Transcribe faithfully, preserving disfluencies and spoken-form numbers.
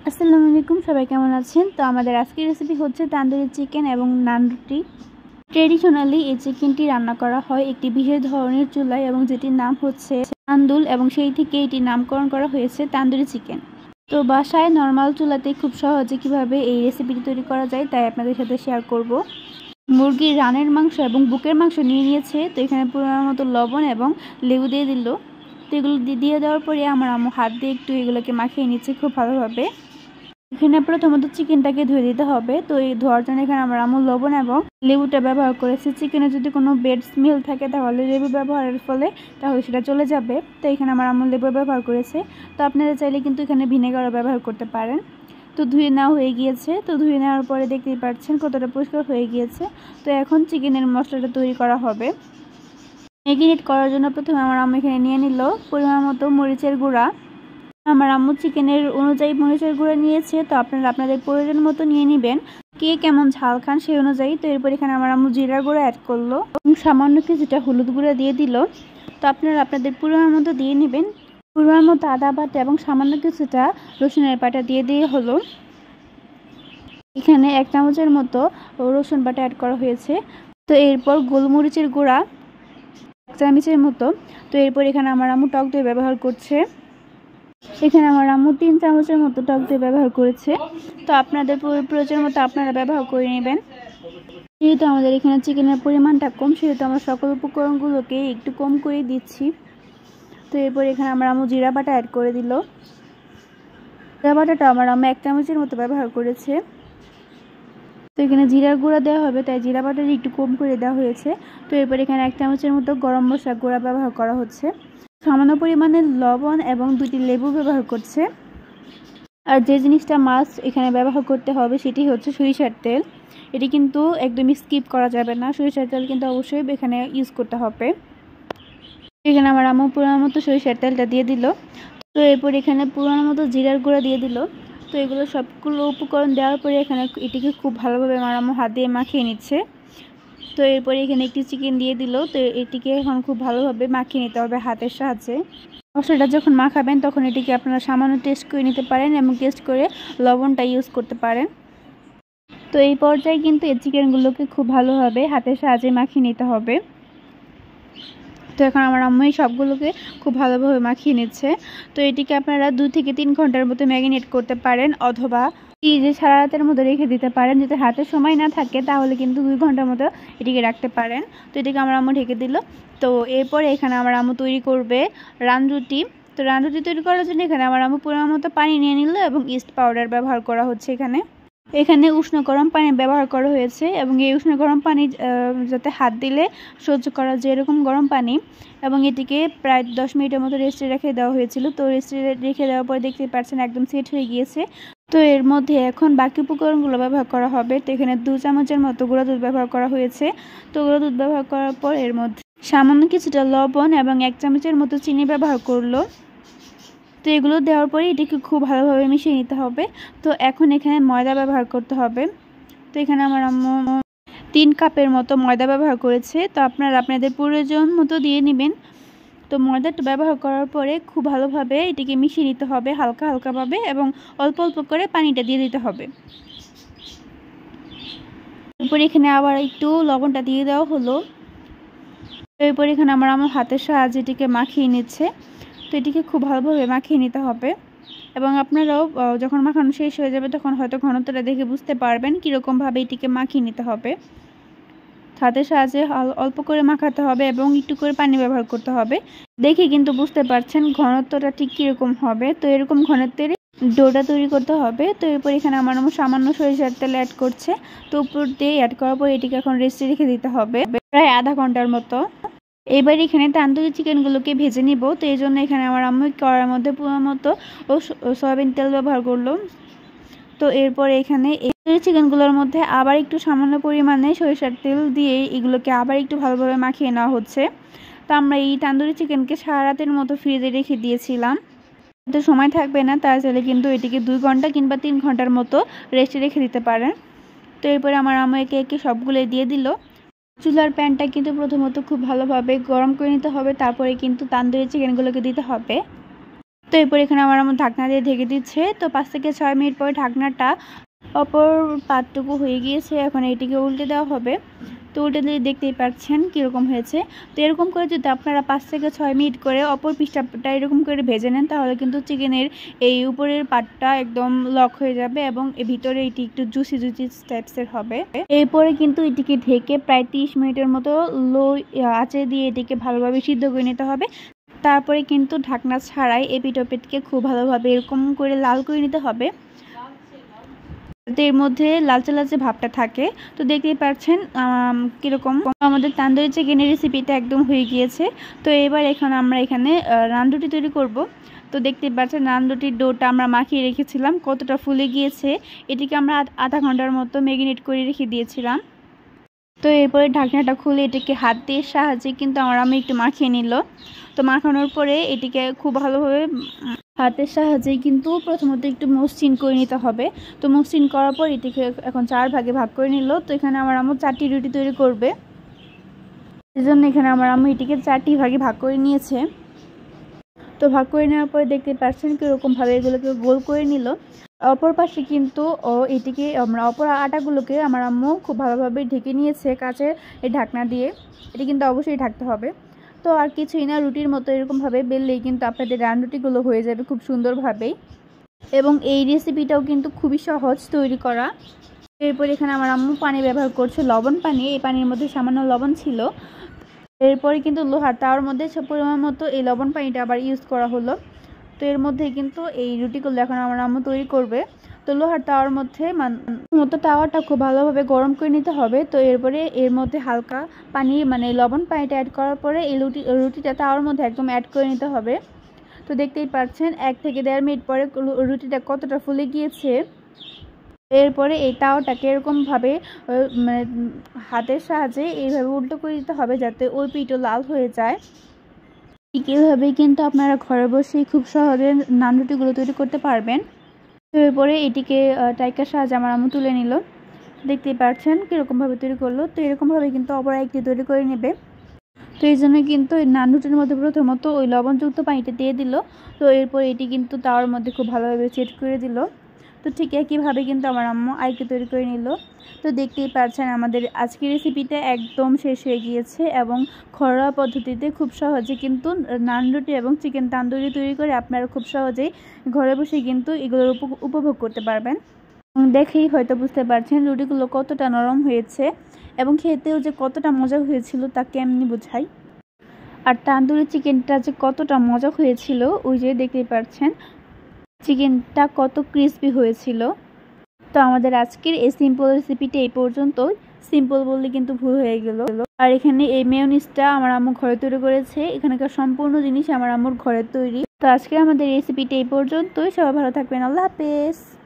আসসালামু আলাইকুম, সবাই কেমন আছেন? তো আমাদের আজকের রেসিপি হচ্ছে তান্দুরি চিকেন এবং নান রুটি। ট্রেডিশনালি এই চিকেনটি রান্না করা হয় একটি বিশেষ ধরনের চুলায় এবং যেটির নাম হচ্ছে তান্দুল, এবং সেই থেকে এটির নামকরণ করা হয়েছে তান্দুরি চিকেন। তো বাসায় নর্মাল চুলাতে খুব সহজে কিভাবে এই রেসিপিটি তৈরি করা যায় তাই আপনাদের সাথে শেয়ার করব। মুরগির রানের মাংস এবং বুকের মাংস নিয়ে নিয়েছে। তো এখানে পরিমাণ মতো লবণ এবং লেবু দিয়ে দিল। তো এগুলো দিয়ে দেওয়ার পরে আমার আম্মু হাত দিয়ে একটু এগুলোকে মাখিয়ে নিচ্ছে খুব ভালোভাবে। এখানে প্রথমত চিকেনটাকে ধুয়ে দিতে হবে। তো এই ধোয়ার জন্য এখানে আমার আম্মু লবণ এবং লেবুটা ব্যবহার করেছে। চিকেনে যদি কোনো বেড স্মেল থাকে তাহলে লেবু ব্যবহারের ফলে তাহলে সেটা চলে যাবে। তো এখানে আমার আম্মু লেবু ব্যবহার করেছে। তো আপনারা চাইলে কিন্তু এখানে ভিনেগারও ব্যবহার করতে পারেন। তো ধুয়ে নেওয়া হয়ে গিয়েছে। তো ধুয়ে নেওয়ার পরে দেখতেই পাচ্ছেন কতটা পরিষ্কার হয়ে গিয়েছে। তো এখন চিকেনের মশলাটা তৈরি করা হবে। ম্যারিনেট করার জন্য প্রথমে আমার আম্মু এখানে নিয়ে নিল পরিমাণ মতো মরিচের গুঁড়া। আমার আম্মু চিকেনের অনুযায়ী মরিচের গুঁড়া নিয়েছে। তো আপনারা আপনাদের প্রয়োজন মতো নিয়ে নেবেন, কে কেমন ঝাল খান সেই অনুযায়ী। তো এরপর এখানে আমার আম্মু জিরা গুঁড়া অ্যাড করলো এবং সামান্য কিছুটা হলুদ গুঁড়া দিয়ে দিল। তো আপনারা আপনাদের পরিমাণ মতো দিয়ে নেবেন। পরিমাণ মতো আদা বাটা এবং সামান্য কিছুটা রসুনের বাটা দিয়ে দিয়ে হলো। এখানে এক চামচের মতো রসুন বাটা অ্যাড করা হয়েছে। তো এরপর গোলমরিচের গুঁড়া এক চামচের মতো। তো এরপর এখানে আমার আম্মু টক দই ব্যবহার করছে। এখানে আমার আম্মু তিন চামচের মতো টক দই ব্যবহার করেছে। তো আপনাদের প্রয়োজন মতো আপনারা ব্যবহার করে নেবেন। যেহেতু আমাদের এখানে চিকেনের পরিমাণটা কম, সেহেতু আমরা সকল উপকরণগুলোকে একটু কম করে দিচ্ছি। তো এরপর এখানে আমার আম্মু জিরা বাটা অ্যাড করে দিল। জিরা বাটাটা আমার আম্মু এক চামচের মতো ব্যবহার করেছে। তো এখানে জিরার গুঁড়া দেওয়া হবে তাই জিরা বাটাটা একটু কম করে দেওয়া হয়েছে। তো এরপর এখানে এক চামচের মতো গরম মশলা গুঁড়া ব্যবহার করা হচ্ছে। সামান্য পরিমাণে লবণ এবং দুটি লেবু ব্যবহার করছে। আর যে জিনিসটা মাস্ট এখানে ব্যবহার করতে হবে সেটি হচ্ছে সরিষার তেল। এটি কিন্তু একদমই স্কিপ করা যাবে না, সরিষার তেল কিন্তু অবশ্যই এখানে ইউজ করতে হবে। এখানে আমার আম্মু পুরোনো মতো সরিষার তেলটা দিয়ে দিল। তো এরপর এখানে পুরোনো মতো জিরার গুঁড়া দিয়ে দিল। তো এগুলো সবগুলো উপকরণ দেওয়ার পরে এখানে এটিকে খুব ভালোভাবে আমার আম্মু হাত দিয়ে মাখিয়ে নিচ্ছে। তো এরপরে এখানে একটি চিকেন দিয়ে দিল। তো এটিকে এখন খুব ভালোভাবে মাখিয়ে নিতে হবে হাতের সাহায্যে। মশলাটা যখন মাখাবেন তখন এটিকে আপনারা সামান্য টেস্ট করে নিতে পারেন এবং টেস্ট করে লবণটা ইউজ করতে পারেন। তো এই পর্যায়ে কিন্তু এই চিকেনগুলোকে খুব ভালোভাবে হাতের সাহায্যে মাখিয়ে নিতে হবে। তো এখন আমার আম্মু সবগুলোকে খুব ভালোভাবে মাখিয়ে নিচ্ছে। তো এটিকে আপনারা দুই থেকে তিন ঘন্টার মতো ম্যারিনেট করতে পারেন, অথবা ফ্রিজে সারা রাতের মতো রেখে দিতে পারেন। যদি হাতে সময় না থাকে তাহলে কিন্তু দুই ঘন্টার মতো এটিকে রাখতে পারেন। তো এটিকে আমার আম্মু ঢেকে দিল। তো এরপরে এখানে আমার আম্মু তৈরি করবে রান রুটি। তো রান রুটি তৈরি করার জন্য এখানে আমার আম্মু পরিমাণ মতো পানি নিয়ে নিল এবং ইস্ট পাউডার ব্যবহার করা হচ্ছে। এখানে এখানে উষ্ণ গরম পানি ব্যবহার করা হয়েছে এবং এই উষ্ণ গরম পানি যাতে হাত দিলে সহ্য করা যায় এরকম গরম পানি, এবং এটিকে প্রায় দশ মিনিটের মতো রেস্টে রেখে দেওয়া হয়েছিল। তো রেস্টে রেখে দেওয়ার পরে দেখতে পাচ্ছেন একদম সেট হয়ে গিয়েছে। তো এর মধ্যে এখন বাকি উপকরণগুলো ব্যবহার করা হবে। তো এখানে দু চামচের মতো গুঁড়া দুধ ব্যবহার করা হয়েছে। তো গুঁড়া দুধ ব্যবহার করার পর এর মধ্যে সামান্য কিছুটা লবণ এবং এক চামচের মতো চিনি ব্যবহার করলো। তো এগুলো দেওয়ার পরে এটিকে খুব ভালোভাবে মিশিয়ে নিতে হবে। তো এখন এখানে ময়দা ব্যবহার করতে হবে। তো এখানে আমার আম্মু তিন কাপের মতো ময়দা ব্যবহার করেছে। তো আপনারা আপনাদের প্রয়োজন মতো দিয়ে নেবেন। তো ময়দাটা ব্যবহার করার পরে খুব ভালোভাবে এটিকে মিশিয়ে নিতে হবে হালকা হালকাভাবে, এবং অল্প অল্প করে পানিটা দিয়ে দিতে হবে। এরপরে এখানে আবার একটু লবণটা দিয়ে দেওয়া হলো। এরপরে এখানে আমার আমার হাতের সাহায্যে এটিকে মাখিয়ে নিচ্ছে। তো এটিকে খুব ভালোভাবে মাখিয়ে নিতে হবে, এবং আপনারাও যখন মাখানো শেষ হয়ে যাবে তখন হয়তো ঘনত্বটা দেখে বুঝতে পারবেন কীরকমভাবে এটিকে মাখিয়ে নিতে হবে। হাতের সাহায্যে অল্প করে মাখাতে হবে এবং একটু করে পানি ব্যবহার করতে হবে। দেখে কিন্তু বুঝতে পারছেন ঘনত্বটা ঠিক কীরকম হবে। তো এরকম ঘনত্বের ডোটা তৈরি করতে হবে। তো এরপর এখানে আমার আমার সামান্য সরিষার তেল অ্যাড করছে। তো উপর দিয়ে অ্যাড করার পর এটিকে এখন রেস্টে রেখে দিতে হবে প্রায় আধা ঘন্টার মতো। এবার এখানে তান্দুরি চিকেনগুলোকে ভেজে নিব। তো এই জন্য এখানে আমার আম্মু কড়ার মধ্যে পুরো মতো ও সয়াবিন তেল ব্যবহার করলো। তো এরপর এখানে এই চিকেনগুলোর মধ্যে আবার একটু সামান্য পরিমাণে সরিষার তেল দিয়ে এগুলোকে আবার একটু ভালোভাবে মাখিয়ে নেওয়া হচ্ছে। তো আমরা এই তান্দুরি চিকেনকে সারা রাতের মতো ফ্রিজে রেখে দিয়েছিলাম। তো সময় থাকবে না তার চাইলে কিন্তু এটিকে দুই ঘন্টা কিংবা তিন ঘন্টার মতো রেস্টে রেখে দিতে পারেন। তো এরপরে আমার আম্মু একে একে সবগুলো দিয়ে দিল। চুলার প্যানটা কিন্তু প্রথমত খুব ভালোভাবে গরম করে নিতে হবে, তারপরে কিন্তু তান্দুরি চিকেনগুলোকে দিতে হবে। তো এরপর এখানে আমার আম্মু ঢাকনা দিয়ে ঢেকে দিচ্ছে। তো পাঁচ থেকে ছয় মিনিট পরে ঢাকনাটা অপর পাতটুকু হয়ে গিয়েছে, এখন এটিকে উল্টে দেওয়া হবে। তো উল্টে দিয়ে দেখতেই পাচ্ছেন কীরকম হয়েছে। তো এরকম করে যদি আপনারা পাঁচ থেকে ছয় মিনিট করে অপর পিঠটা এরকম করে ভেজে নেন তাহলে কিন্তু চিকেনের এই উপরের পাটটা একদম লক হয়ে যাবে এবং এর ভিতরে এটি একটু জুসি জুসি টাইপসের হবে। এরপরে কিন্তু এটিকে ঢেকে প্রায় তিরিশ মিনিটের মতো লো আঁচে দিয়ে এটিকে ভালোভাবে সিদ্ধ করে নিতে হবে। তারপরে কিন্তু ঢাকনা ছাড়াই এপিট ওপিটকে খুব ভালোভাবে এরকম করে লাল করে নিতে হবে, এর মধ্যে লালচে লালচে ভাবটা থাকে। তো দেখতেই পাচ্ছেন কীরকম আমাদের তান্দুরি চিকেনের রেসিপিটা একদম হয়ে গিয়েছে। তো এবার এখন আমরা এখানে নান রুটি তৈরি করব। তো দেখতেই পাচ্ছেন নান রুটির ডোটা আমরা মাখিয়ে রেখেছিলাম, কতটা ফুলে গিয়েছে। এটিকে আমরা আধা ঘন্টার মতো ম্যারিনেট করে রেখে দিয়েছিলাম। তো এরপরে ঢাকনাটা খুলে এটিকে হাত দিয়ে সাহায্যে কিন্তু আমার আমি একটু মাখিয়ে নিল। তো মাখানোর পরে এটিকে খুব ভালোভাবে হাতের সাহায্যেই কিন্তু প্রথমত একটু মসৃণ করে নিতে হবে। তো মসৃণ করার পর এটিকে এখন চার ভাগে ভাগ করে নিল। তো এখানে আমার আম্মু চারটি রুটি তৈরি করবে, এই জন্য এখানে আমার আম্মু এটিকে চারটি ভাগে ভাগ করে নিয়েছে। তো ভাগ করে নেওয়ার পরে দেখতে পাচ্ছেন কীরকমভাবে এগুলোকে গোল করে নিল। অপর পাশে কিন্তু ও এটিকে আমরা অপর আটাগুলোকে আমার আম্মু খুব ভালোভাবে ঢেকে নিয়েছে কাচের এই ঢাকনা দিয়ে। এটি কিন্তু অবশ্যই ঢাকতে হবে। তো আর কিছুই না, রুটির মতো এরকমভাবে বেললেই কিন্তু আপনাদের রান রুটিগুলো হয়ে যাবে খুব সুন্দরভাবেই। এবং এই রেসিপিটাও কিন্তু খুবই সহজ তৈরি করা। এরপর এখানে আমার আম্মু পানি ব্যবহার করছে, লবণ পানি। এই পানির মধ্যে সামান্য লবণ ছিল। এরপরে কিন্তু লোহার তাওয়ার মধ্যে পরিমাণ মতো এই লবণ পানিটা আবার ইউজ করা হলো। তো এর মধ্যে কিন্তু এই রুটিগুলো এখন আমার আম্মু তৈরি করবে। তো লোহার তাওয়ার মধ্যে মতো তাওয়াটা খুব ভালোভাবে গরম করে নিতে হবে। তো এরপরে এর মধ্যে হালকা পানি মানে লবণ পানিটা অ্যাড করার পরে এই রুটি রুটিটা তাওয়ার মধ্যে একদম অ্যাড করে নিতে হবে। তো দেখতেই পাচ্ছেন এক থেকে দেড় মিনিট পরে রুটিটা কতটা ফুলে গিয়েছে। এরপরে এই তাওয়াটাকে এরকমভাবে মানে হাতের সাহায্যে এইভাবে উল্টো করে দিতে হবে যাতে ওই পিঠও লাল হয়ে যায়। ঠিক এইভাবেই কিন্তু আপনারা ঘরে বসেই খুব সহজে নান রুটিগুলো তৈরি করতে পারবেন। তো এরপরে এটিকে টাইকার সাহায্যে আমার আম্মু তুলে নিল। দেখতেই পাচ্ছেন কীরকমভাবে তৈরি করলো। তো এরকমভাবে কিন্তু অপর একটি তৈরি করে নেবে। তো এই জন্য কিন্তু ওই নান রুটির মধ্যে প্রথমত ওই লবণযুক্ত পানিটা দিয়ে দিল। তো এরপর এটি কিন্তু তাওয়ার মধ্যে খুব ভালোভাবে সেট করে দিল। তো ঠিক একইভাবে কিন্তু আমার আম্মু আরেকটি তৈরি করে নিল। তো দেখতেই পাচ্ছেন আমাদের আজকের রেসিপিটা একদম শেষ হয়ে গিয়েছে এবং ঘরোয়া পদ্ধতিতে খুব সহজে কিন্তু নান রুটি এবং চিকেন তান্দুরি তৈরি করে আপনারা খুব সহজেই ঘরে বসে কিন্তু এগুলোর উপভোগ করতে পারবেন। দেখেই হয়তো বুঝতে পারছেন রুটিগুলো কতটা নরম হয়েছে এবং খেতেও যে কতটা মজা হয়েছিল তা কেমনি বোঝাই। আর তান্দুরি চিকেনটা যে কতটা মজা হয়েছিল ওই যে দেখতেই পাচ্ছেন চিকেনটা কত ক্রিস্পি হয়েছিল। তো আমাদের আজকের এই সিম্পল রেসিপিটা এই পর্যন্তই। সিম্পল বললে কিন্তু ভুল হয়ে গেল। আর এখানে এই মেয়োনিজটা আমার আম্মু ঘরে তৈরি করেছে। এখানকার সম্পূর্ণ জিনিস আমার আম্মুর ঘরে তৈরি। তো আজকে আমাদের রেসিপিটা এই পর্যন্তই। সবাই ভালো থাকবেন। আল্লাহ হাফেজ।